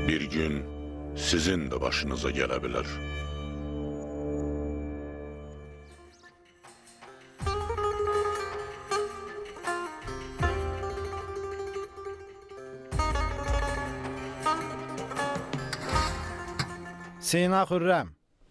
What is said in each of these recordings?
Bir gün sizin de başınıza gelebilir. Sina Xürrəm.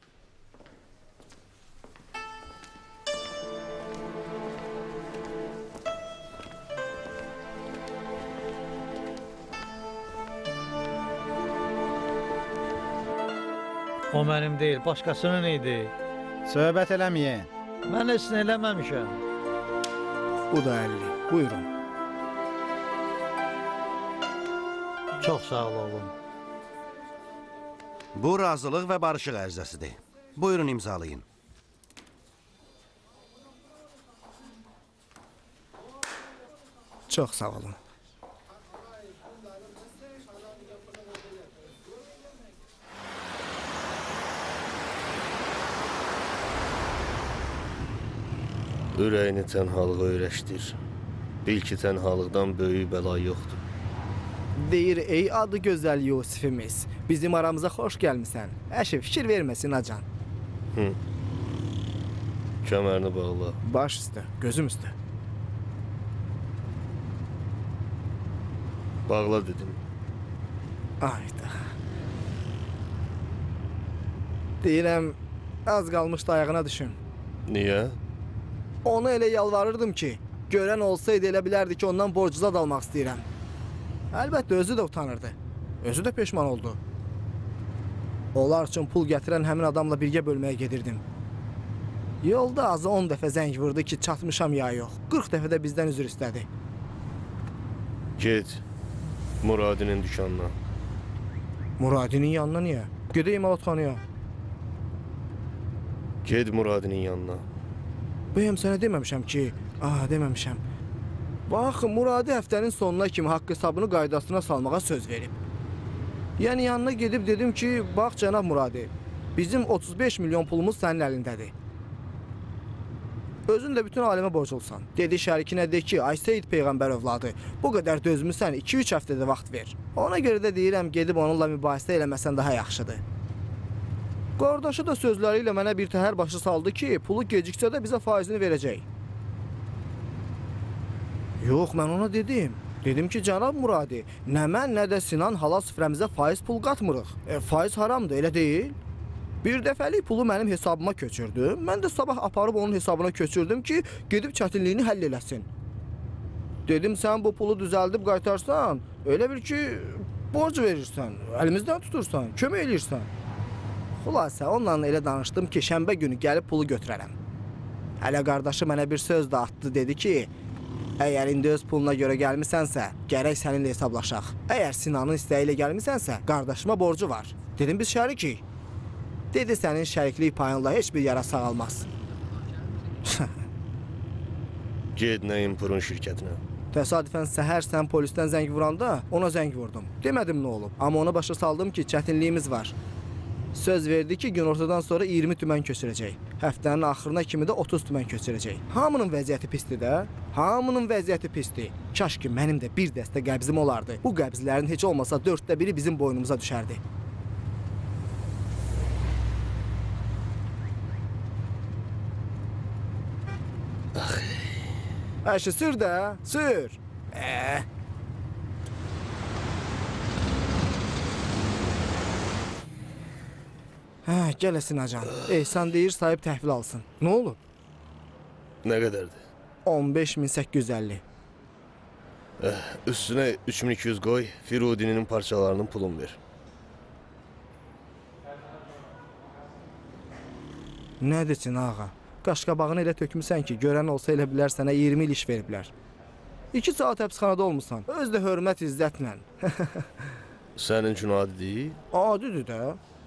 O mənim deyil, başqasının idi. Söhbət eləməyin. Mən heç nə eləməmişəm. Bu da 50. Buyurun. Çox sağ ol oğlum. Bu razılıq və barışıq ərizəsidir. Buyurun imzalayın. Çox sağ olun. Ürəyini tənhalığa öyrəşdir. Bil ki, tənhalıqdan böyük bəla yoxdur. Deyir, ey adı gözəl Yusifimiz, bizim aramıza xoş gəlmisən. Əşi, fikir verməsin acan. Kəmərini bağla. Baş üstə, gözüm üstə. Bağla dedim. Ayda. Deyirəm, az qalmışdı ayağına düşün. Niyə? Onu elə yalvarırdım ki, görən olsaydı elə bilərdi ki, ondan borcuzad almaq istəyirəm. Əlbəttə, özü də utanırdı. Özü də peşman oldu. Onlar üçün pul gətirən həmin adamla birgə bölməyə gedirdim. Yolda azı 10 dəfə zəng vurdu ki, çatmışam ya yox. 40 dəfə də bizdən üzr istədi. Get, Muradinin dükanına. Muradinin yanına niyə? Gedəyim alatxanaya. Get Muradinin yanına. Bəyəm sənə deməmişəm ki, deməmişəm. Bax, Muradi həftənin sonuna kimi haqq hesabını qaydasına salmağa söz verib. Yəni yanına gedib dedim ki, bax cənab Muradi, bizim 35 milyon pulumuz sənin əlindədir. Özün də bütün aləmə borc olsan. Dedi şərikinə de ki, ay Seyid Peyğəmbər övladı, bu qədər dözmüsən, 2-3 həftədə vaxt ver. Ona görə də deyirəm, gedib onunla mübahisə eləməsən daha yaxşıdır. Qardaşı da sözləri ilə mənə bir təhər başı saldı ki, pulu geciksə də bizə faizini verəcək. Yox, mən ona dedim. Dedim ki, cənab Muradi, nə mən, nə də Sinan halal süfrəmizə faiz pul qatmırıq. Faiz haramdır, elə deyil. Bir dəfəlik pulu mənim hesabıma köçürdü. Mən də sabah aparıb onun hesabına köçürdüm ki, gedib çətinliyini həll eləsin. Dedim, sən bu pulu düzəldib qaytarsan, elə bil ki, borc verirsən, əlimizdən tutursan, kömək eləyirsən. Xülasə, onunla elə danışdım ki, şənbə günü gəlib pulu götürərəm. Hələ qardaşı mənə bir söz də atdı, dedi ki, əgər indi öz puluna görə gəlmisənsə, gərək səninlə hesablaşaq. Əgər Sinanın istəyi ilə gəlmisənsə, qardaşıma borcu var. Dedim, biz şərikik. Dedi, sənin şəriklik payınla heç bir yara sağalmaz. Ged Nəyimpurun şirkətinə. Təsadüfən səhər sən polisdən zəng vuranda ona zəng vurdum. Demədim nə olub, amma ona başa saldım ki, çətinliyimiz var. Söz verdi ki, gün ortadan sonra 20 tümən köçürəcək. Həftənin axırına kimi də 30 tümən köçürəcək. Hamının vəziyyəti pisdir də. Hamının vəziyyəti pisdir. Kaş ki, mənim də bir dəstə qəbzim olardı. Bu qəbzlərin heç olmasa 4də biri bizim boynumuza düşərdi. Əşi, sür də, sür. Gələsin acan. Ehsan deyir, sahib təhvil alsın. Nə olub? Nə qədərdir? 15.850. Üstünə 3200 qoy, Firudinin parçalarının pulunu ver. Nə desin ağa? Qaşqabağını elə tökmüsən ki, görən olsa elə bilər sənə 20 il iş veriblər. 2 saat həbsxanada olmusan, öz də hörmət izzətlə. Sənin üçün adi deyil? Adidir də.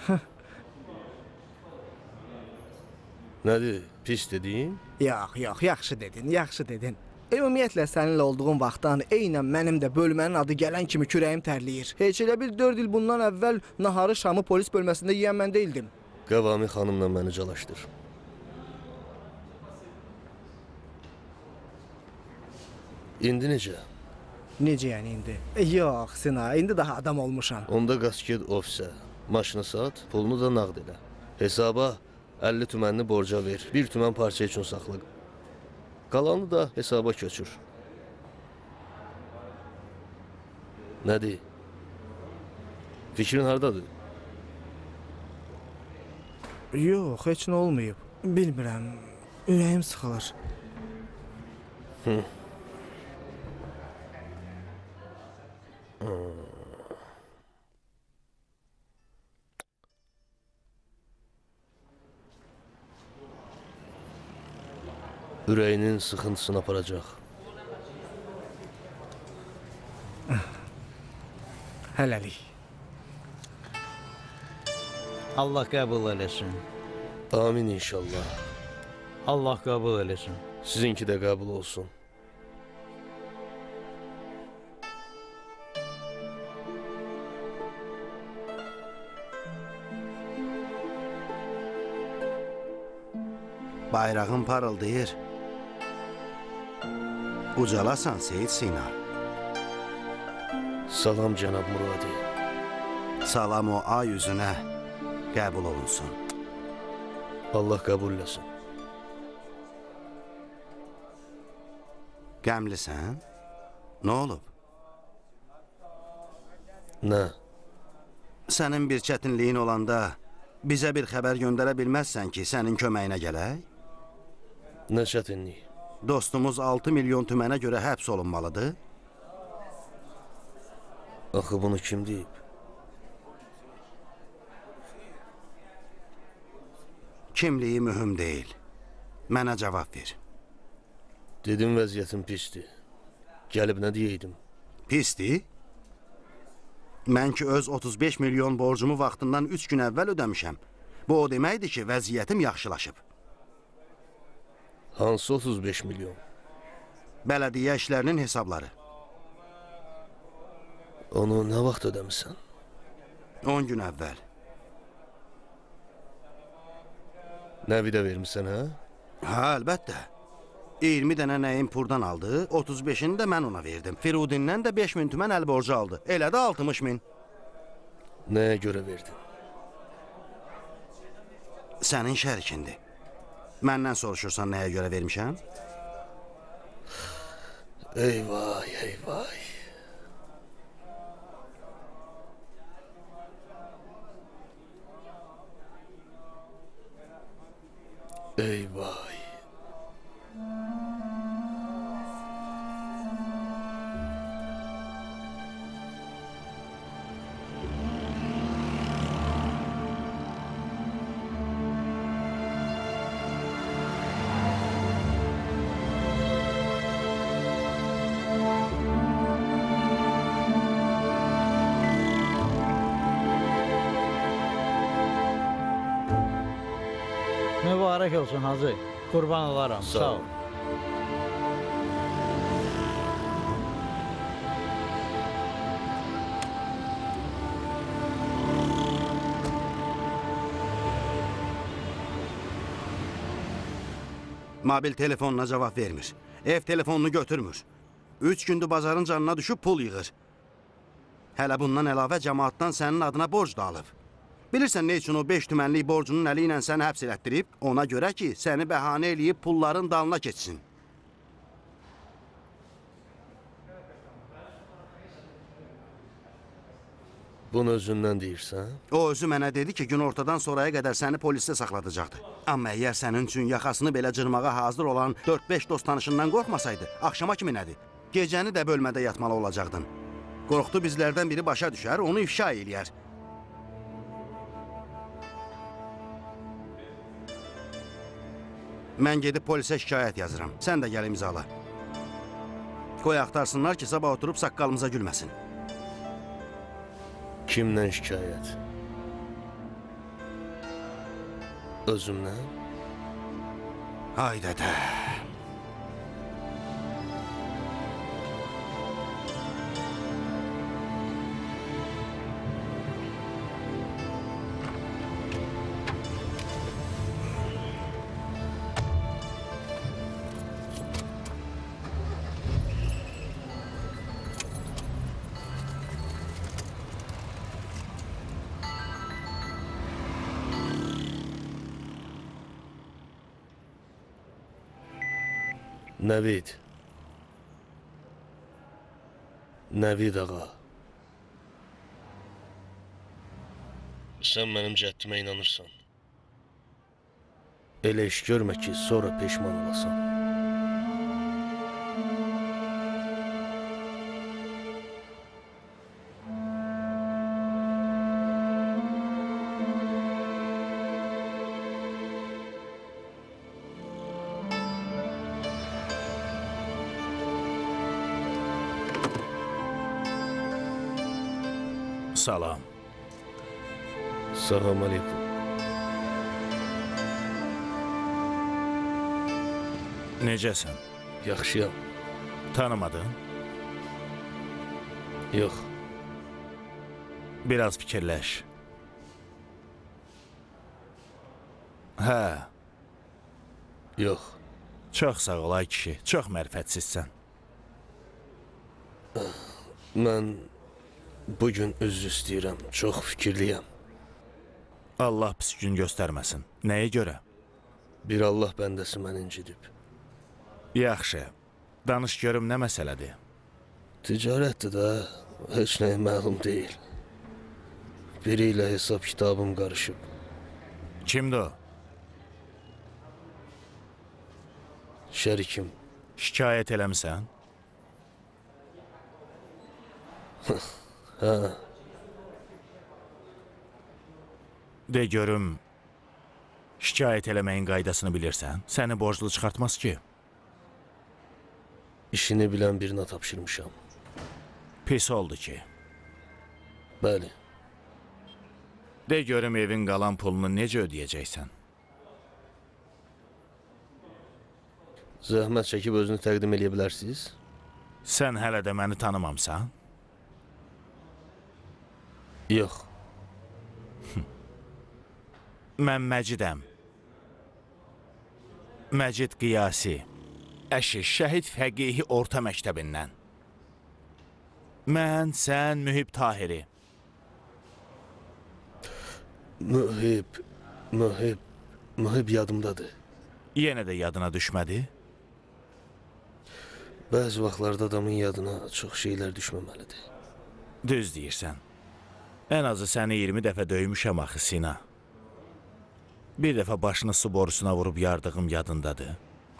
Nədir, pis dediyin? Yox, yaxşı dedin, yaxşı dedin. Ümumiyyətlə səninlə olduğum vaxtdan eynən mənim də bölmənin adı gələn kimi kürəyim tərləyir. Heç elə bil 4 il bundan əvvəl naharı Şamı polis bölməsində yiyən mən deyildim. Qəvami xanımla məni calaşdır. İndi necə? Necə yəni indi? Yox, Sina, indi daha adam olmuşam. Onda qaç get ofisə. Maşını sat, pulunu da nağd elə. Hesaba 50 tümənini borca ver. 1 tümən parça üçün saxla. Qalanı da hesaba köçür. Nədir? Fikrin hardadır? Yox, heç nə olmayıb. Bilmirəm, ürəyim sıxılır. Ürəyinin sıxıntısını aparacaq. Hələlik. Allah qəbul eləsin. Amin inşallah. Allah qəbul eləsin. Sizinki də qəbul olsun. Bayrağın parıldayır. Ucalasan Seyid Sina. Salam cənab Muradi. Salam o ay yüzünə qəbul olunsun. Allah qəbul eləsin. Qəmlisən? Nə olub? Nə? Sənin bir çətinliyin olanda bizə bir xəbər göndərə bilməzsən ki, sənin köməyinə gələk? Nə çətinlik? Dostumuz 6 milyon tümənə görə həbs olunmalıdır. Axı bunu kim deyib? Kimliyi mühüm deyil. Mənə cavab ver. Dedim vəziyyətim pisdir. Gəlib nə deyəydim? Pisdir? Mən ki öz 35 milyon borcumu vaxtından 3 gün əvvəl ödəmişəm. Bu o deməkdir ki, vəziyyətim yaxşılaşıb. Hansı 35 milyon? Bələdiyyə işlərinin hesabları. Onu nə vaxt ödəmisən? 10 gün əvvəl. Nəvi də vermisən, hə? Hə, əlbəttə. 20 dənə nəyin purdan aldı, 35'ini də mən ona verdim. Firudindən də 5 min tümən əl borcu aldı. Elə də 60 min. Nəyə görə verdin? Sənin şərikindir. Məndən soruşursan nəyə görə vermişəm? Eyvay, eyvay. Eyvay. Mübarək olsun Hacı. Qurban olaram. Sağ ol. Mobil telefonuna cavab vermir. Ev telefonunu götürmür. 3 gündür bazarın canına düşüb pul yığır. Hələ bundan əlavə cəmaatdan sənin adına borc da alıb. Bilirsən ne üçün o 5 tümənlik borcunun əli ilə səni həbs elətdirib? Ona görə ki, səni bəhanə eləyib pulların dalına keçsin. Bunu özündən deyirsən? O özü mənə dedi ki, gün ortadan sonraya qədər səni polisdə saxladacaqdı. Amma əgər sənin üçün yaxasını belə cırmağa hazır olan 4-5 dost tanışından qorxmasaydı, axşama kimi nədir? Gecəni də bölmədə yatmalı olacaqdın. Qorxdu bizlərdən biri başa düşər, onu ifşa eləyər. Mən gedib polisə şikayət yazıram. Sən də gəl imzala. Qoy axtarsınlar ki, sabah oturub saqqalımıza gülməsin. Kimdən şikayət? Özümdən? Haydi də. Nəvid. Nəvid ağa. Sən mənim cəddimə inanırsan. Elə iş görmə ki, sonra peşman olasan. Salam. Salam aleykum. Necəsən? Yaxşıyam. Tanımadın? Yox. Biraz fikirləş. Hə, Yox. çox sağ ol ay kişi. Çox mərifətsizsən. Mən bugün üzr istəyirəm. Çox fikirliyəm. Allah pis gün göstərməsin. Nəyə görə? Bir Allah bəndəsi məni incidib. Yaxşı. Danış görüm nə məsələdir? Ticarətdir də, heç nəyə məlum deyil. Biri ilə hesab kitabım qarışıb. Kimdir o? Şərikim. Şikayət eləmisən? Hə, De görüm, şikayət eləməyin qaydasını bilirsən. Səni borclu çıxartmaz ki. işini bilən birinə tapşırmışam. Pis oldu ki. Bəli, De görüm evin qalan pulunu necə ödəyəcəksən? zəhmət çəkib özünü təqdim edə bilərsiniz? Sən hələ də məni tanımamsan? Yox. Mən Məcidəm. Məcid Qiyasi. Əşi, Şəhid Fəqihi Orta Məktəbindən. Mən, sən, Mühib Tahiri. Mühib yadımdadır. Yenə də yadına düşmədi? Bəzi vaxtlarda adamın yadına çox şeylər düşməməlidir. Düz deyirsən. Ən azı səni 20 dəfə döymüşəm axı Sina. Bir dəfə başını su borusuna vurub yardığım yadındadır.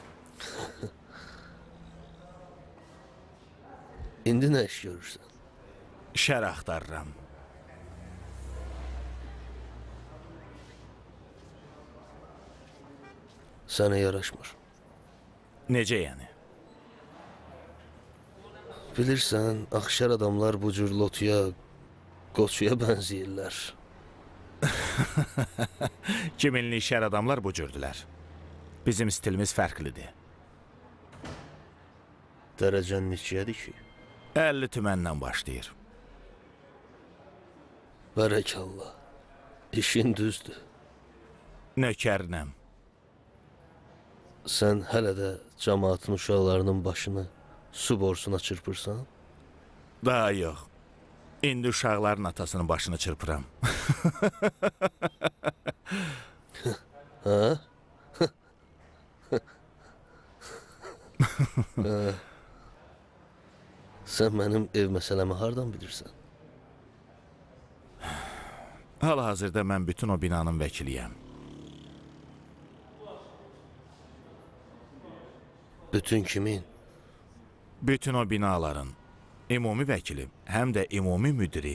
İndi nə iş görürsən? Şər axtarıram. Sənə yaraşmır. Necə yəni? Bilirsən, axşar adamlar bu cür lotuya, qoçuya bənzəyirlər. Kiminli şər adamlar bu cürdülər. Bizim stilimiz fərqlidir. Dərəcən neçəyədir ki? 50 tümənlə başlayır. Bərəkallah. İşin düzdür. Nökərnəm. Sən hələ də cəmaatın uşaqlarının başını su borusuna çırpırsan? Daha yox. İndi uşaqların atasının başını çırpıram. Hə? Sən mənim ev məsələmi hardan bilirsən? Hal-hazırda mən bütün o binanın vəkiliyəm. Bütün kimin? Bütün o binaların ümumi vəkili, həm də ümumi müdiri.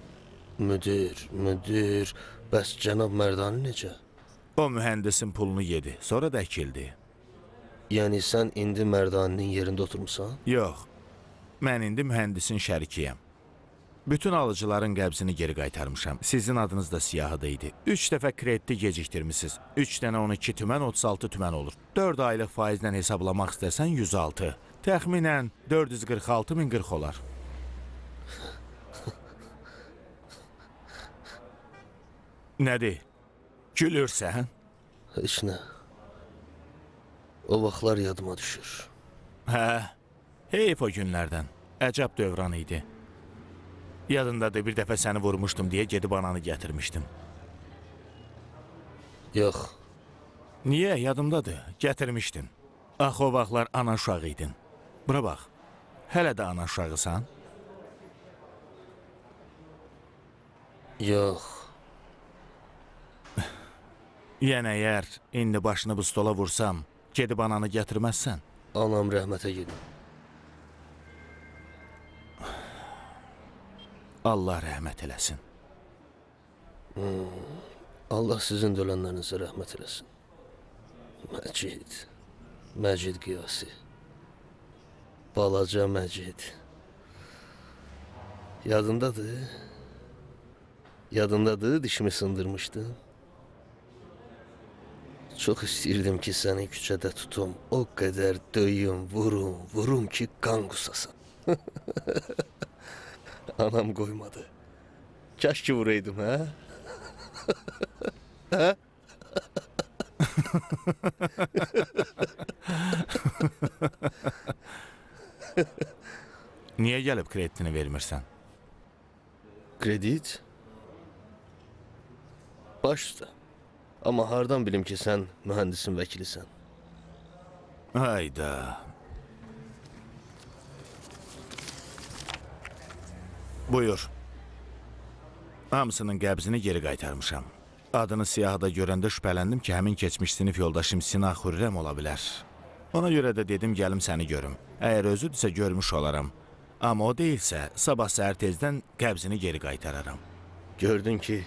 Müdir. Bəs cənab Mərdani necə? O mühəndisin pulunu yedi, sonra da əkildi. Yəni sən indi Mərdaninin yerində oturmusan? Yox, mən indi mühəndisin şərikiyəm. Bütün alıcıların qəbzini geri qaytarmışam. Sizin adınız da siyahıda idi. 3 dəfə krediti gecikdirmişsiniz. 3 dənə 12 tümən 36 tümən olur. 4 aylıq faizlə hesablamaq istəsən 106. Təxminən 446.040 olar. Nədir? Gülürsən? Heç nə. O vaxtlar yadıma düşür. Hə, heyf o günlərdən. Əcəb dövran idi. Yadındadır, bir dəfə səni vurmuşdum deyə gedib ananı gətirmişdim. Yox, Niyə? Yadımdadır. Gətirmişdin. Axı o vaxtlar ana uşağı idin. Bura bax, hələ də ana uşağısan. Yox, Yəni əgər indi başını bu stola vursam, gedib ananı gətirməzsən. anam rəhmətə gedib. Allah rəhmət eləsin. Allah sizin də ölənlərinizə rəhmət eləsin. Məcid Qiyasi. Balaca Məcid. Yadındadır, dişimi sındırmışdın. Çox istəyirdim ki, səni küçədə tutum, o qədər döyüm, vurum ki, qan qusasan. Anam qoymadı. Kaş ki vuraydım, hə? Niyə gəlib kreditini vermirsən? Kredit? Baş üstə. Amma hardan bilim ki, sən mühəndisin vəkilisən? Hayda. Buyur. Hamısının qəbzini geri qaytarmışam. Adını siyahıda görəndə şübhələndim ki, həmin keçmiş sinif yoldaşım Sina Xürrəm ola bilər. Ona görə də dedim gəlim səni görüm. Əgər özüdürsə görmüş olaram. Amma o deyilsə, sabah səhər tezdən qəbzini geri qaytararam. Gördün ki,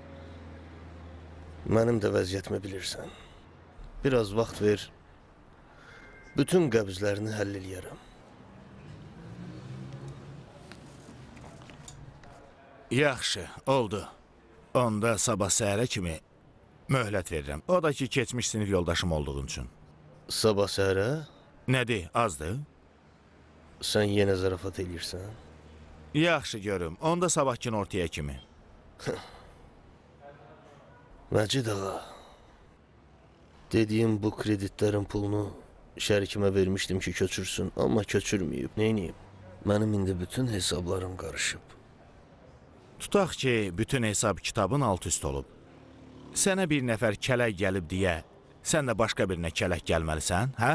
mənim də vəziyyətimi bilirsən. Biraz vaxt ver, bütün qəbzlərini həll eləyərəm. Yaxşı, oldu. Onda sabah səhərə kimi möhlət verirəm. O da ki, keçmiş sinif yoldaşım olduğun üçün. Sabah səhərə Nədir, azdır? sən yenə zarafat eləyirsən. Yaxşı görüm, onda sabah günortaya kimi. Məcid ağa, dediyim bu kreditlərin pulunu şərikimə vermişdim ki, köçürsün, amma köçürməyib. Neyniyim? Mənim indi bütün hesablarım qarışıb. Tutaq ki, bütün hesab kitabın alt üst olub. Sənə bir nəfər kələk gəlib deyə, sən də başqa birinə kələk gəlməlisən, hə?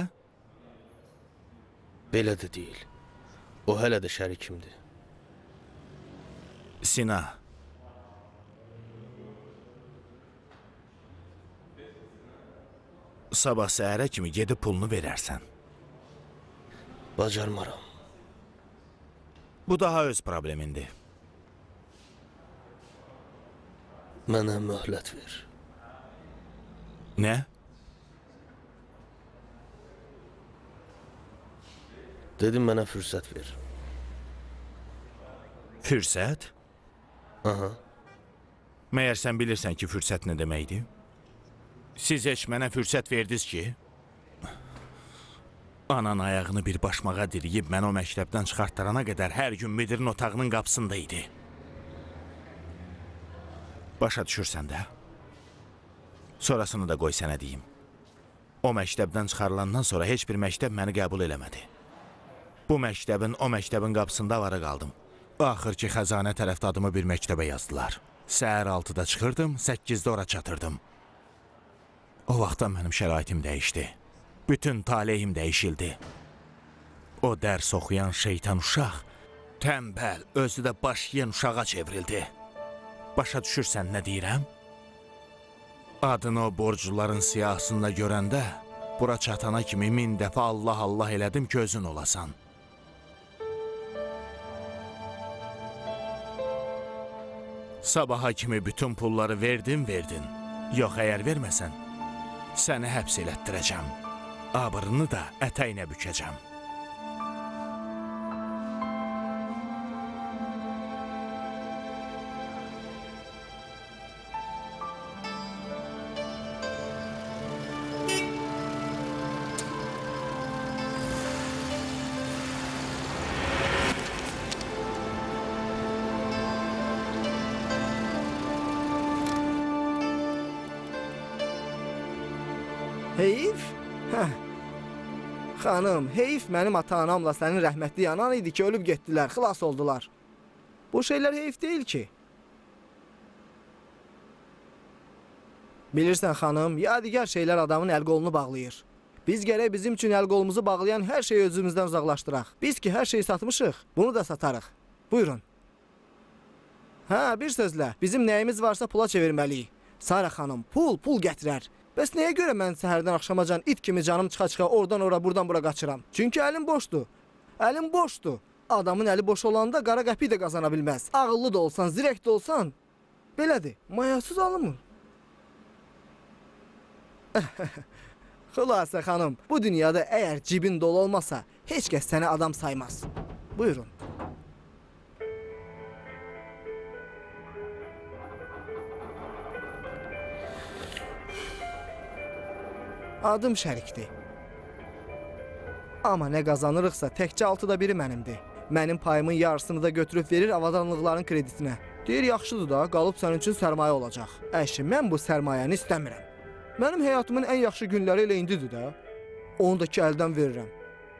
Belə də deyil. O hələ də şərikimdir. Sina. Sabah səhərə kimi gedib pulunu verərsən. Bacarmaram. Bu daha öz problemindir. Mənə möhlət ver. Nə? Dedim, mənə fürsət ver. Fürsət? Aha. Məyər sən bilirsən ki, fürsət nə deməkdir? Siz heç mənə fürsət verdiniz ki, anan ayağını bir başmağa diriyib mən o məktəbdən çıxartdırana qədər hər gün müdirin otağının qapısında idi. Başa düşürsən də. Sonrasını da qoy sənə deyim. O məktəbdən çıxarılandan sonra heç bir məktəb məni qəbul eləmədi. Bu məktəbin, o məktəbin qapısında avara qaldım. Axır ki, xəzanə tərəfdə adımı bir məktəbə yazdılar. Səhər 6-da çıxırdım, 8-də ora çatırdım. O vaxtdan mənim şəraitim dəyişdi. Bütün taleyim dəyişildi. O dərs oxuyan şeytan uşaq, tənbəl, özü də baş yiyən uşağa çevrildi. Başa düşürsən nə deyirəm? Adını o borcuların siyahısında görəndə, bura çatana kimi 1000 dəfə Allah Allah elədim ki, özün olasan. Sabaha kimi bütün pulları verdin. Yox, əgər verməsən, səni həbs elətdirəcəm. Abırını da ətəyinə bükəcəm. Heyif? Hə. Xanım, heyif mənim ata-anamla sənin rəhmətli yanan idi ki, ölüb getdilər, xilas oldular. Bu şeylər heyif deyil ki. Bilirsən xanım, yadigar şeylər adamın əl-qolunu bağlayır. Biz gərək bizim üçün əl qolumuzu bağlayan hər şeyi özümüzdən uzaqlaşdıraq. Biz ki, hər şeyi satmışıq, bunu da satarıq. Buyurun. Hə, bir sözlə, bizim nəyimiz varsa pula çevirməliyik. Sara xanım, pul gətirər. Bəs nəyə görə mən səhərdən axşamacan it kimi canım çıxa-çıxa oradan ora, buradan bura qaçıram? Çünki əlim boşdur. Əlim boşdur. Adamın əli boş olanda qara qəpi də qazana bilməz. Ağıllı da olsan, zirək də olsan, belədir, mayasız alınmır. Xülasə xanım, bu dünyada əgər cibin dolu olmasa, heç kəs səni adam saymaz. Buyurun. Adım Şərikdir. Amma nə qazanırıqsa təkcə 6/1 mənimdir. Mənim payımın yarısını da götürüb verir avadanlıqların kreditinə. Deyir, yaxşıdır da, qalıb sənin üçün sərmayə olacaq. Əşi, mən bu sərmayəni istəmirəm. Mənim həyatımın ən yaxşı günləri elə indidir də. Onu da ki, əldən verirəm.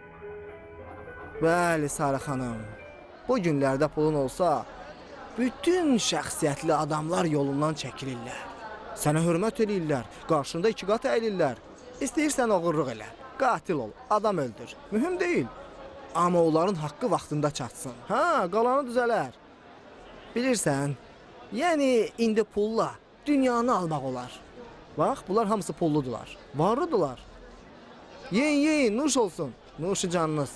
Bəli, Sara xanım. Bu günlərdə pulun olsa, bütün şəxsiyyətli adamlar yolundan çəkilirlər. Sənə hörmət eləyirlər, qarşında 2 qat əyilirlər. İstəyirsən oğurluq elə, qatil ol, adam öldür. Mühüm deyil. Amma onların haqqı vaxtında çatsın. Hə, qalanı düzələr. Bilirsən, yəni indi pulla dünyanı almaq olar. Bax, bunlar hamısı pulludular, varlıdılar. Yeyin, nuş olsun, nuşu canınız.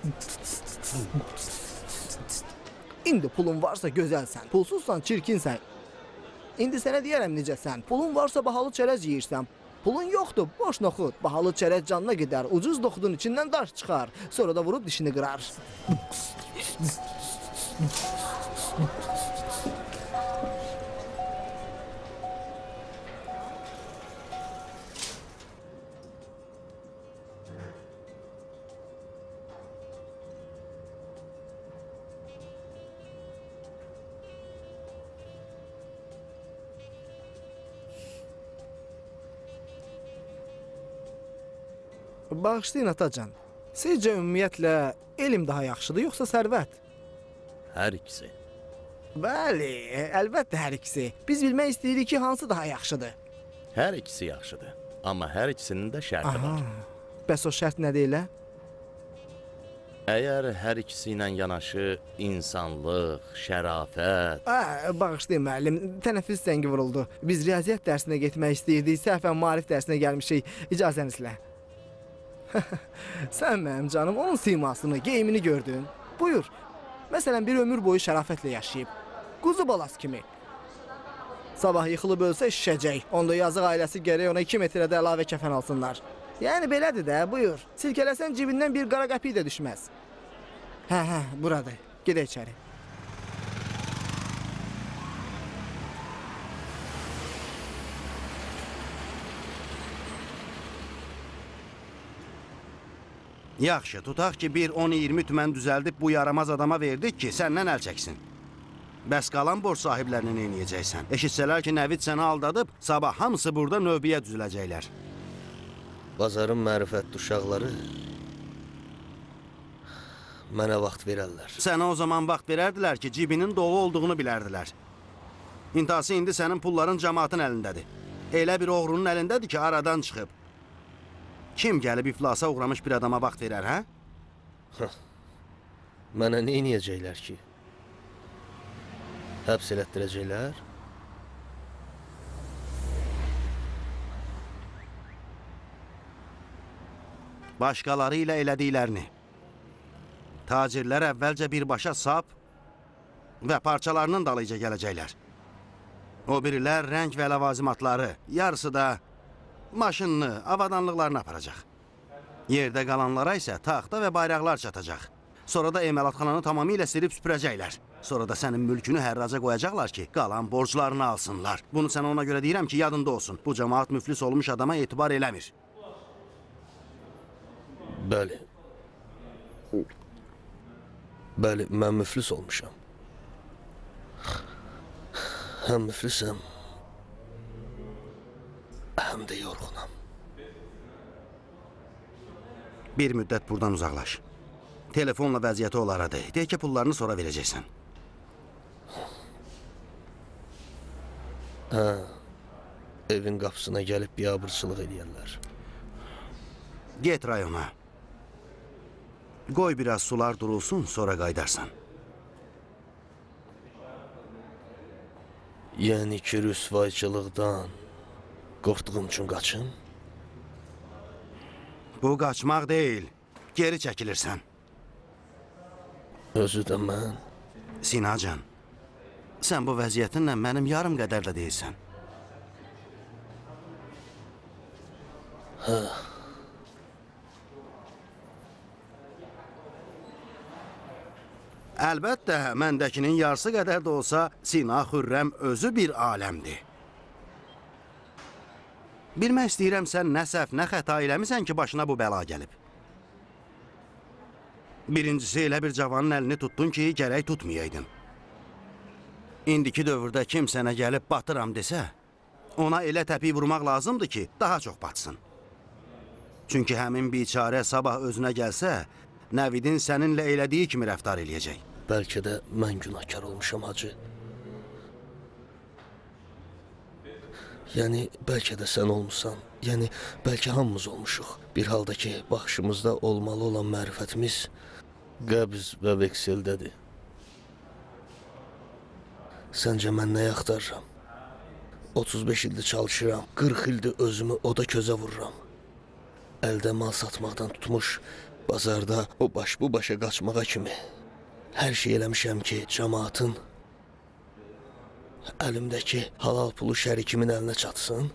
İndi pulun varsa gözəlsən, pulsuzsan çirkinsən. İndi sənə deyərəm necəsən, pulun varsa bahalı çərəz yeyirsən. Pulun yoxdur, boş noxud, bahalı çərəz canına gedər, ucuz noxudun içindən daş çıxar, sonra da vurub dişini qırar. Bağışlayın atacan. Sizcə ümumiyyətlə elm daha yaxşıdır, yoxsa sərvət? Hər ikisi. Bəli, əlbəttə hər ikisi. Biz bilmək istəyirik ki, hansı daha yaxşıdır? Hər ikisi yaxşıdır. Amma hər ikisinin də şərti var. Bəs o şərt nədir elə? Əgər hər ikisi ilə yanaşı insanlıq, şərafət... Bağışlayın müəllim, tənəffüs zəngi vuruldu. Biz riyaziyyat dərsinə getmək istəyirdik, səhvən maarif dərsinə gəlmişik. İcazənizlə. Sən mənim canım, onun simasını, geyimini gördün. Buyur. Məsələn, bir ömür boyu şərafətlə yaşayıb. Quzu balası kimi. Sabah yıxılıb ölsə şişəcək. Onda yazıq ailəsi gərək ona 2 metrədə əlavə kəfən alsınlar. Yəni belədir də, buyur. Silkələsən cibindən bir qara qəpik də düşməz. Hə, buradır. Gedək içəri. Yaxşı, tutaq ki, bir 10-20 tümən düzəldib bu yaramaz adama verdik ki, səndən əl çəksin. Bəs qalan borc sahiblərini neynəyəcəksən? Eşitsələr ki, Nəvid səni aldadıb, sabah hamısı burada növbəyə düzüləcəklər. Bazarın mərifətli uşaqları mənə vaxt verərlər. Sənə o zaman vaxt verərdilər ki, cibinin dolu olduğunu bilərdilər. İntası indi sənin pulların cəmaatın əlindədir. Elə bir oğrunun əlindədir ki, aradan çıxıb. Kim gəlib iflasa uğramış bir adama vaxt verər, hə? Mənə neynəyəcəklər ki? Həbs elətdirəcəklər? Başqaları ilə elədiklərini. Tacirlər əvvəlcə birbaşa sap və parçalarının dalıca gələcəklər. O birilər rəng və ləvazimatları, yarısı da maşınını, avadanlıqlarını aparacaq. Yerdə qalanlara isə taxta və bayraqlar çatacaq. Sonra da emalatxananı tamamilə silib süpürəcəklər. Sonra da sənin mülkünü hərraca qoyacaqlar ki, qalan borclarını alsınlar. Bunu sənə ona görə deyirəm ki, yadında olsun. Bu cəmaat müflis olmuş adama etibar eləmir. Bəli. Bəli, mən müflis olmuşam. Həm müflisəm, həm də yorğunam. Bir müddət buradan uzaqlaş. Telefonla vəziyyəti olar adı. Deyək ki, pullarını sonra verəcəksən. Evin qapısına gəlib biabırçılıq eləyərlər. Get rayona. Qoy biraz sular durulsun, sonra qaydarsan. Yəni ki, rüsvayçılıqdan qorxduğum üçün qaçım? Bu qaçmaq deyil, geri çəkilirsən. Özü də mən. Sinacan, sən bu vəziyyətinlə mənim yarım qədər də deyilsən. Əlbəttə, məndəkinin yarısı qədər də olsa, Sina Xürrəm özü bir aləmdir. Bilmək istəyirəm, sən nə səhv, nə xəta eləmisən ki, başına bu bəla gəlib. Birincisi, elə bir cavanın əlini tuttun ki, gərək tutmayaydın. İndiki dövrdə kim sənə gəlib batıram desə, ona elə təpi vurmaq lazımdır ki, daha çox batsın. Çünki həmin biçarə sabah özünə gəlsə, Nəvidin səninlə elədiyi kimi rəftar eləyəcək. Bəlkə də mən günahkar olmuşam, hacı. Yəni, bəlkə də sən olmusan. Yəni, bəlkə hamımız olmuşuq. Bir halda ki, baxışımızda olmalı olan mərifətimiz qəbz və vekseldədir. Səncə mən nəyə axtarıram? 35 ildir çalışıram, 40 ildir özümü oda közə vururam. Əldə mal satmaqdan tutmuş, bazarda o baş bu başa qaçmağa kimi hər şey eləmişəm ki, cəmaatın əlimdəki halal pulu şərikimin əlinə çatsın.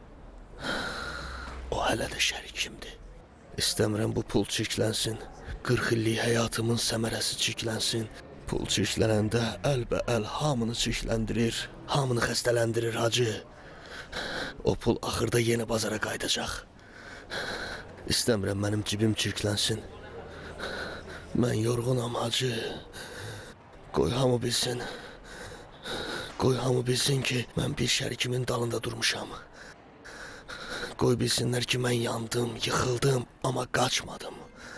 O hələ də şərikimdir. İstəmirəm bu pul çirklənsin, 40 illik həyatımın səmərəsi çirklənsin. Pul çirklənəndə əlbəəl hamını çirkləndirir, hamını xəstələndirir, hacı. O pul axırda yenə bazara qaydacaq. İstəmirəm mənim cibim çirklənsin. Mən yorğunam, hacı. Qoy hamı bilsin. Qoy hamı bilsin ki, mən bir şərikimin dalında durmuşam. Qoy bilsinlər ki, mən yandım, yıxıldım, amma qaçmadım.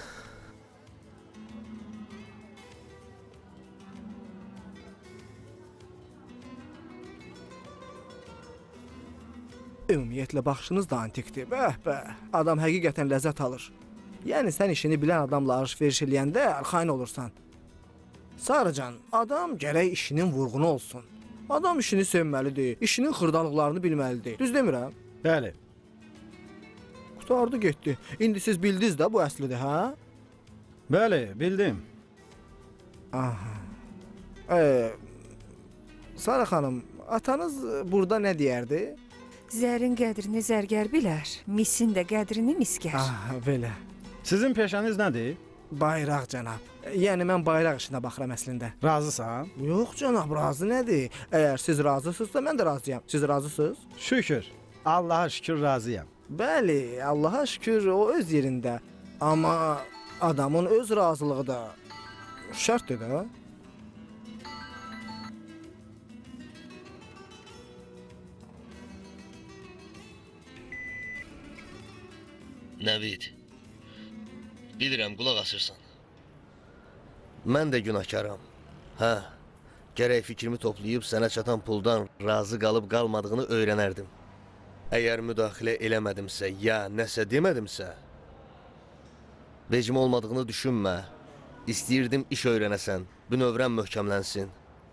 Ümumiyyətlə, baxışınız da antikdir. Bəh, adam həqiqətən ləzzət alır. Yəni, sən işini bilən adamla alış-veriş eləyəndə əlxain olursan. Sarıcan, adam gərək işinin vurğunu olsun. Adam işini sevməlidir, işinin xırdalıqlarını bilməlidir. Düz demirəm? Bəli. Qutardı getdi. İndi siz bildiniz də bu əslidir, hə? Bəli, bildim. Aha. Sarı xanım, atanız burada nə deyərdi? Zərin qədrini zərgər bilər, misin də qədrini miskər. Ah, belə. Sizin peşəniz nədir? Bayraq, cənab. Yəni, mən bayraq işinə baxıram əslində. Razısan? Yox, cənab, razı nədir? Əgər siz razısınızsa, mən də razıyam. Siz razısınız? Şükür. Allaha şükür razıyam. Bəli, Allaha şükür, o öz yerində. Amma adamın öz razılığı da şərtdir də. Nəvid, bilirəm, qulaq asırsan. Mən də günahkaram. Hə, gərək fikrimi toplayıb sənə çatan puldan razı qalıb qalmadığını öyrənərdim. Əgər müdaxilə eləmədimsə, ya nəsə demədimsə, vecim olmadığını düşünmə. İstəyirdim iş öyrənəsən, bünövrən möhkəmlənsin.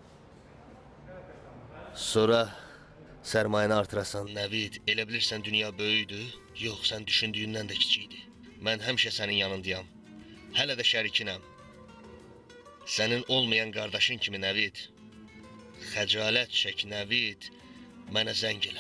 Sonra sərmayəni artırasan. Nəvid, elə bilirsən dünya böyükdür? Yox, sən düşündüyündən də kiçikdir. Mən həmişə sənin yanındayam. Hələ də şərikinəm. Sənin olmayan qardaşın kimi, Nəvid. Xəcalət çək, Nəvid. Mənə zəng elə.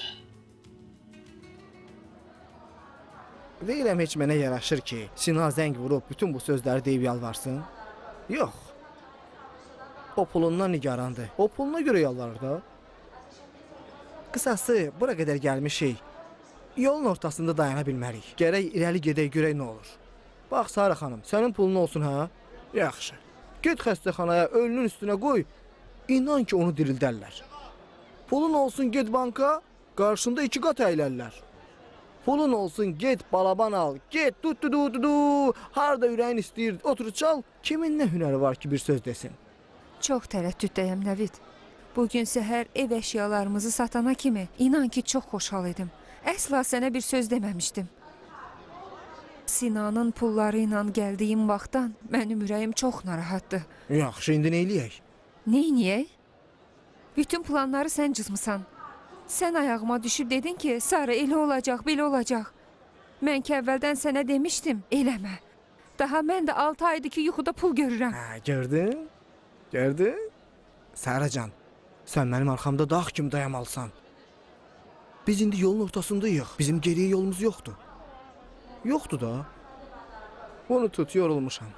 Deyirəm, heç mənə yaraşır ki, Sina zəng vurub bütün bu sözləri deyib yalvarsın. Yox. O pulundan nigarandır. O puluna görə yalvarır da. Qısası, bura qədər gəlmişik. Yolun ortasında dayana bilmərik. Gərək irəli gedək, görək nə olur. Bax, Sarı xanım, sənin pulun olsun, hə? Yaxşı. Get xəstəxanaya, ölünün üstünə qoy. İnan ki, onu dirildərlər. Pulun olsun, get banka, qarşında 2 qat əylərlər. Pulun olsun, get balaban al, get du. Harda ürəyin istəyir, otur çal. Kimin nə hünəri var ki, bir söz desin? Çox tərəddüddəyəm, Nəvid. Bugün səhər ev əşyalarımızı satana kimi inan ki, çox xoşhal idim. Əsla sənə bir söz deməmişdim. Sinanın pulları ilə gəldiyim vaxtdan mənim ürəyim çox narahatdır. Yaxşı, indi nə eləyək? Neyniyək? Bütün planları sən cızmısan. Sən ayağıma düşüb dedin ki, Sara elə olacaq, belə olacaq. Mən ki əvvəldən sənə demişdim, eləmə. Daha mən də 6 aydır ki, yuxuda pul görürəm. Hə, gördün? Gördün? Saracan, sən mənim arxamda dağ kimi dayanmalısan. Biz indi yolun ortasındayıq. Bizim geriyə yolumuz yoxdur. Yoxdur da. Onu tut, yorulmuşam.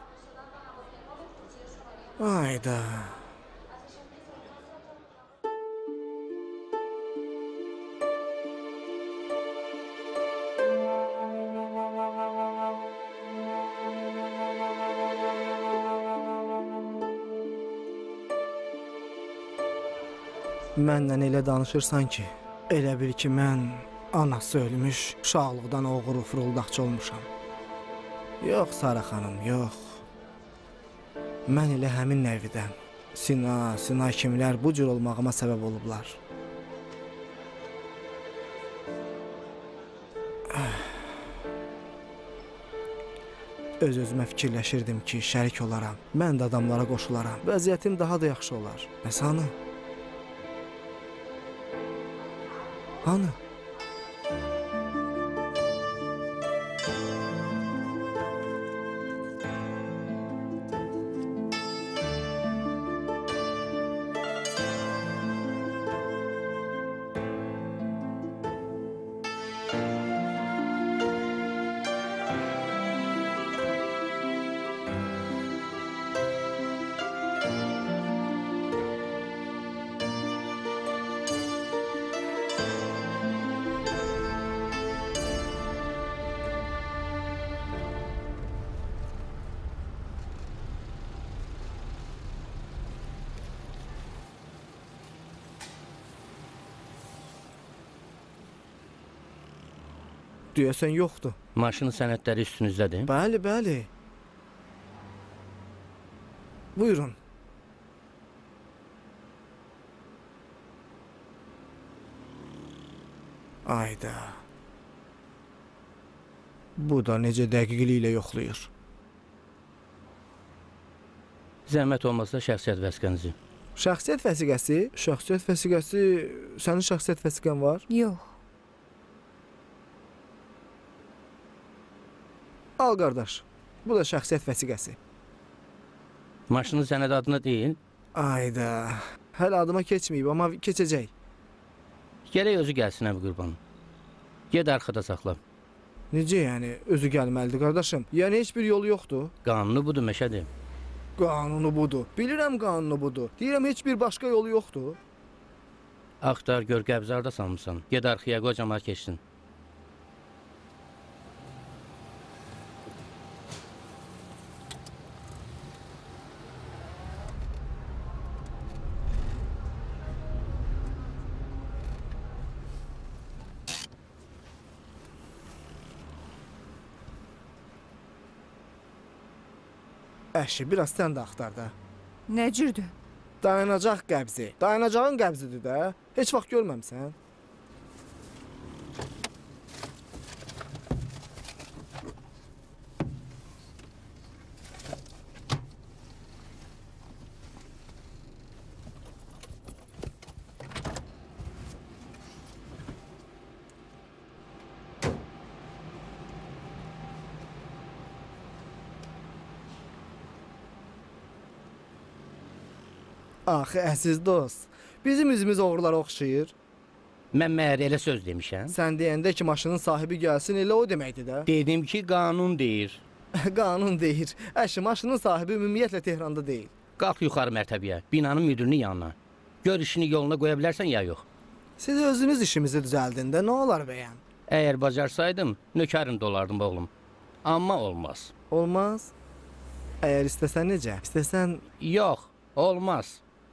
Ayda. Məndən elə danışırsan ki, elə bil ki, mən anası ölmüş, uşaqlıqdan oğru fırıldaqçı olmuşam. Yox, Sara xanım, yox. Mən elə həmin nəvidəm. Sina kimlər bu cür olmağıma səbəb olublar. Öz-özümə fikirləşirdim ki, şərik olaram. Mən də adamlara qoşularam. Vəziyyətim daha da yaxşı olar. Bəs hanı? Hanı? Deyəsən yoxdur. Maşının sənədləri üstünüzdədir. Bəli, bəli. Buyurun. Ayda. Bu da necə dəqiqliklə yoxlayır. Zəhmət olmasa şəxsiyyət vəsiqənizi. Şəxsiyyət vəsiqəsi? Şəxsiyyət vəsiqəsi... Sənin şəxsiyyət vəsiqən var? Yox. Al qardaş, bu da şəxsiyyət vəsiqəsi. Maşının sənəd adına deyil. Ayda, hələ adıma keçməyib, amma keçəcək. Gərək özü gəlsin əbi qurbanım. Ged arxada saxla. Necə yəni, özü gəlməlidir qardaşım? Yəni heç bir yolu yoxdur? Qanunu budur Məşədi. Qanunu budur. Bilirəm qanunu budur. Deyirəm heç bir başqa yolu yoxdur. Axtar gör qəbzarda salmışsan. Ged arxaya qoy camaat keçsin. Əşi, biraz sən də axtar da. Nə cürdür? Dayanacaq qəbzi. Dayanacağın qəbzidir də. Heç vaxt görməmsən. Axı, əziz dost, bizim üzümüz oğrulara oxşayır. Mən məhər elə söz demişəm. Sən deyəndə ki, maşının sahibi gəlsin, elə o deməkdir də. Dedim ki, qanun deyir. Qanun deyir. Əşi, maşının sahibi ümumiyyətlə Tehranda deyil. Qalx yuxarı mərtəbəyə, binanın müdürünün yanına. Gör işini yoluna qoya bilərsən ya yox. Siz özünüz işimizi düzəldin də, nə olar bəyəm? Əgər bacarsaydım, nökərin dolardım oğlum. Amma olmaz. Olmaz. Əgər istəsən necə? İstəsən... Yox, olmaz.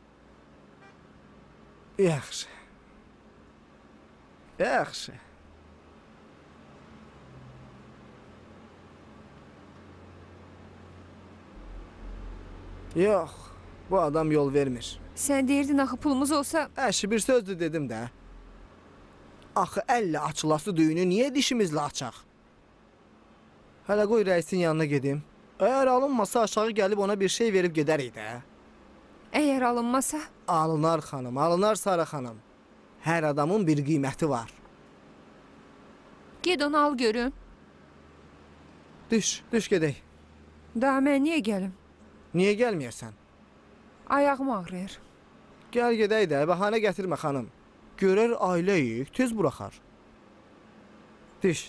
Yaxşı. Yaxşı. Yox, bu adam yol vermir. Sən deyirdin axı pulumuz olsa... Əşi, bir sözdür dedim də. Axı, əllə açılası düyünü niyə dişimizlə açaq? Hələ qoy rəisin yanına gedim. Əgər alınmasa aşağı gəlib ona bir şey verib gedərik də. Əgər alınmasa, Alınar xanım, alınar Sara xanım. Hər adamın bir qiyməti var. ged onu al görüm. Düş gedək. Daha mən niyə gəlim? Niyə gəlməyəsən? Ayağım ağrıyır. Gəl gedək də, bəhanə gətirmə xanım. Görər ailəyik, tez buraxar. Düş.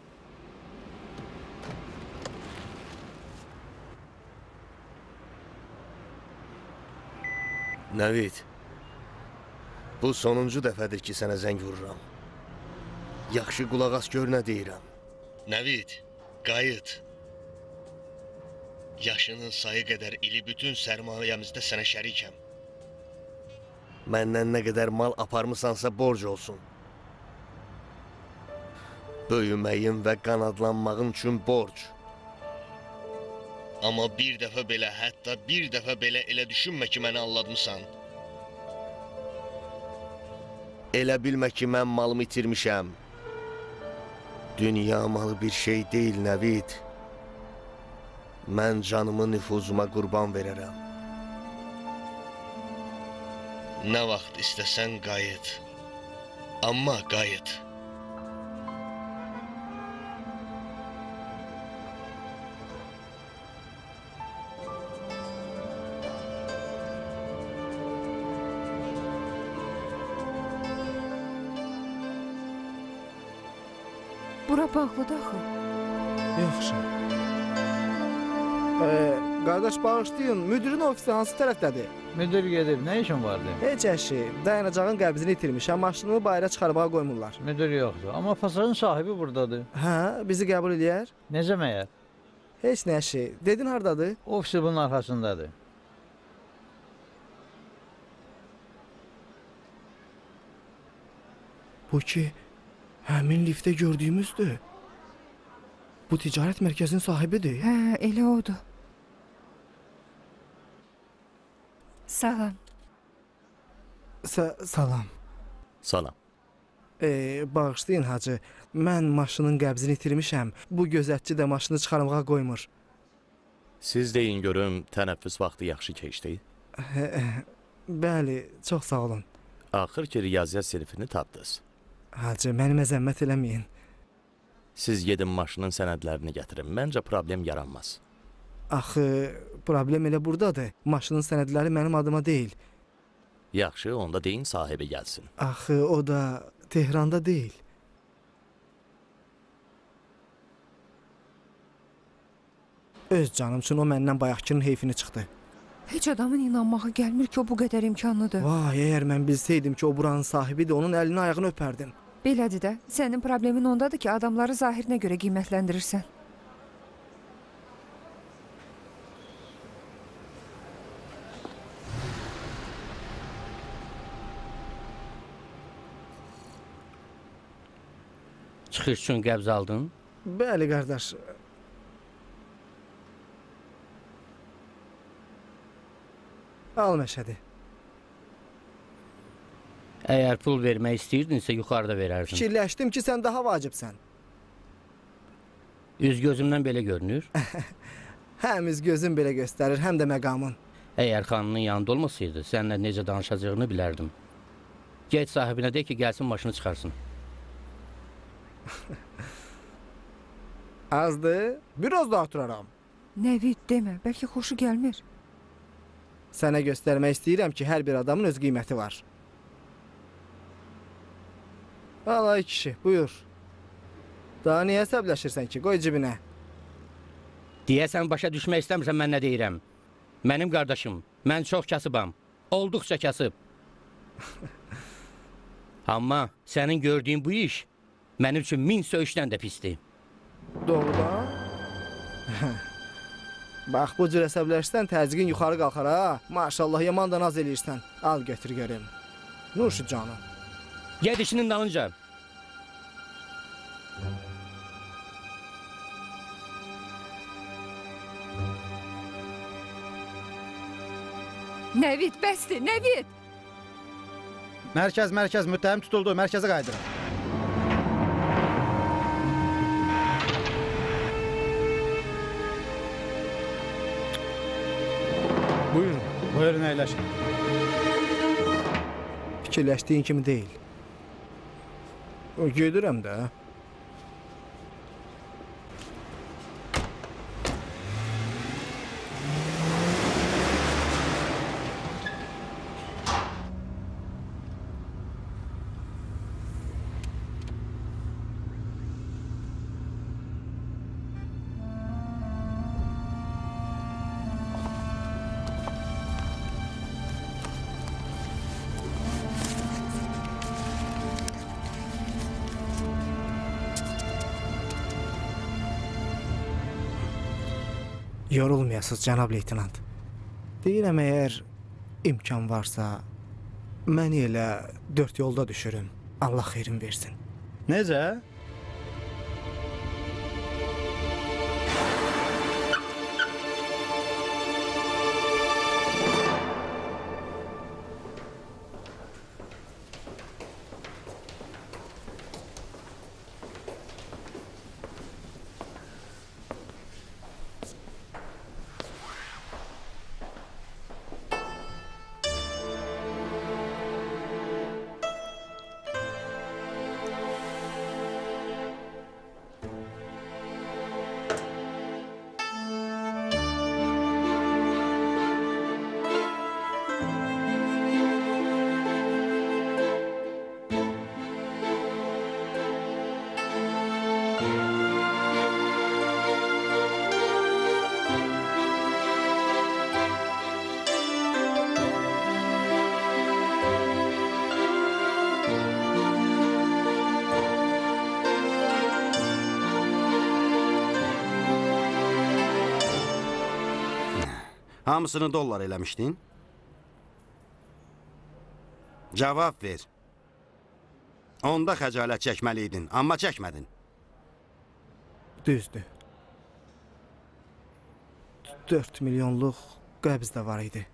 Nəvid, bu sonuncu dəfədir ki, sənə zəng vururam. Yaxşı qulaq as gör nə deyirəm. Nəvid, qayıt. Yaşının sayı qədər ili bütün sərmayəmizdə sənə şərikəm. Məndən nə qədər mal aparmısansa borc olsun. Böyüməyim və qanadlanmağın üçün borc. Amma bir dəfə belə, hətta bir dəfə belə elə düşünmə ki, məni anladmısan. Elə bilmə ki, mən malımı itirmişəm. Dünya malı bir şey deyil, Nəvid. Mən canımı nüfuzuma qurban verərəm. Nə vaxt istəsən qayıt. Amma qayıt. Bura bağlıdır axı. Yaxşı. Qardaş bağışlayın, müdürün ofisi hansı tərəfdədir? Müdür gedib, nə işin vardı? Heç əşi, dayanacağın qəbzini itirmişəm, maşınımı bayıra çıxarmağa qoymurlar. Müdür yoxdur, amma fasarın sahibi buradadır. Hə, bizi qəbul eləyər? Necə məyər? Heç nə əşi, dedin hardadır? Ofisi bunun arxasındadır. Bu ki, həmin liftdə gördüyümüzdür. Bu ticarət mərkəzinin sahibidir. Hə, elə odur. Salam. Salam. Salam. Bağışlayın hacı, mən maşının qəbzini itirmişəm. Bu gözətçi də maşını çıxarmağa qoymur. Siz deyin görüm, tənəffüs vaxtı yaxşı keçdi? Bəli, çox sağ olun. Axır ki, riyaziyyat sinifini tapdınız. Hacı, məni məzəmmət eləməyin. Siz gedin maşının sənədlərini gətirin. Məncə problem yaranmaz. Axı, problem elə buradadır. Maşının sənədləri mənim adıma deyil. Yaxşı, onda deyin sahibi gəlsin. Axı, o da Tehranda deyil. Öz canım üçün o məndən bayaqkının heyfini çıxdı. Heç adamın inanmağı gəlmir ki, o bu qədər imkanlıdır. Vay, əgər mən bilsəydim ki, o buranın sahibidir, onun əlini ayağını öpərdim. Belədir də, sənin problemin ondadır ki, adamları zahirinə görə qiymətləndirirsən. Çıxış üçün qəbz aldın? Bəli, qardaş. Al Məşədi. Əgər pul vermək istəyirdinsə, yuxarıda verərdin. Fikirləşdim ki, sən daha vacibsən. Üz gözümdən belə görünür. Həm üz gözün belə göstərir, həm də məqamın. Əgər xanının yanında olmasaydı, səninlə necə danışacağını bilərdim. Get sahibinə de ki, gəlsin maşını çıxarsın. Azdır, biraz daha oturaram. Nəvid demə, bəlkə xoşu gəlmir. Sənə göstərmək istəyirəm ki, hər bir adamın öz qiyməti var. Alay kişi, buyur. Daha niyə əsəbləşirsən ki, qoy cibinə. Deyəsən, başa düşmək istəmirsən mən nə deyirəm. Mənim qardaşım, mən çox kasıbam. Olduqca kasıb. Amma sənin gördüyün bu iş mənim üçün 1000 söyüşdən də pisdir. Doğrudan? Bax, bu cür əsəbləşsən, təzyiqin yuxarı qalxar ha. Maşallah, yaman da naz eləyirsən. Al, götür görüm. Nurşu canım. Ged işinin dalınca. Nəvid, bəsdir, Nəvid! Mərkəz, müttəhim tutuldu, mərkəzə qaydırın. Buyurun əyləşin. Fikirləşdiyin kimi deyil. Gedirəm də. Yorulmayasınız, cənab leytenant. Deyirəm, əgər imkan varsa, məni elə 4 yolda düşürün. Allah xeyrin versin. Necə? Hamısını dollar eləmişdin? Cavab ver. Onda xəcalət çəkməliydin, amma çəkmədin. Düzdür. 4 milyonluq qəbz də var idi.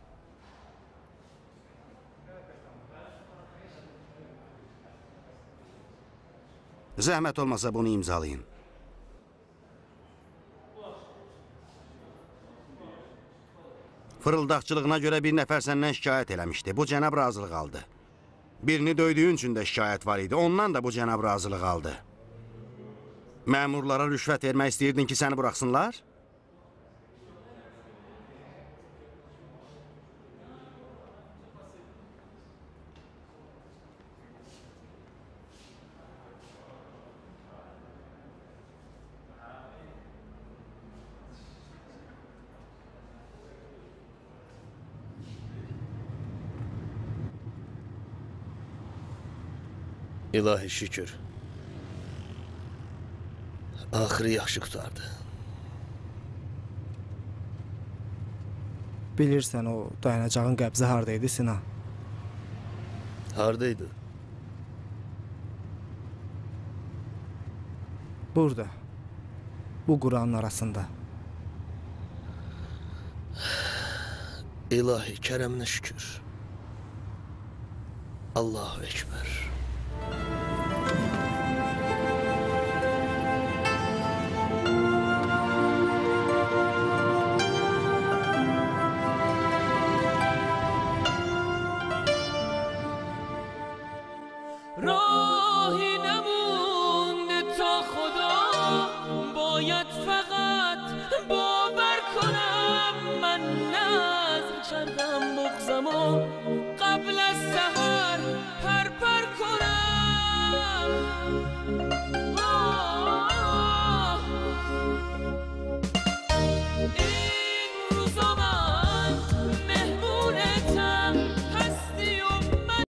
Zəhmət olmasa bunu imzalayın. Fırıldaqçılığına görə bir nəfər səndən şikayət eləmişdi. Bu cənab razılıq aldı. Birini döydüyün üçün də şikayət var idi. Ondan da bu cənab razılıq aldı. Məmurlara rüşvət vermək istəyirdin ki, səni buraxsınlar? İlahi şükür. Axırı yaxşı qutardı. Bilirsən o dayanacağın qəbzi haradaydı Sinan? Haradaydı? Burada. Bu Quranın arasında. İlahi kərəminə şükür. Allahu Ekber. راهی نمونده تا خدا باید فقط باور کنم من نظر کردم بغضمو قبل از سحر پر کنم